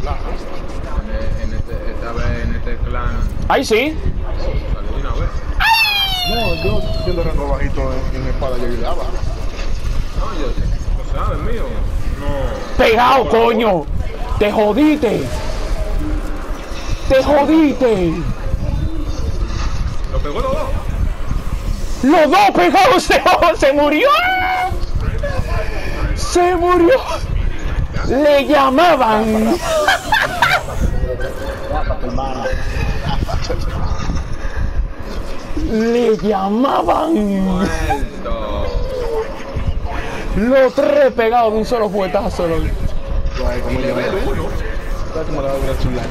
Esta vez en este clan. Ahí sí. Salió de una vez. No, yo siendo rango bajito en espada yo ayudaba. No, yo sé. ¿Lo sabes, mío? No. Pegado, coño. Te jodiste. Te jodiste. ¿Lo pegó los dos? Los dos pegados se murió. Se murió. Le llamaban. Le llamaban. Muerto. Los tres pegados de un solo fuetazo. Loco. Y nivel 1. Como la obra chula.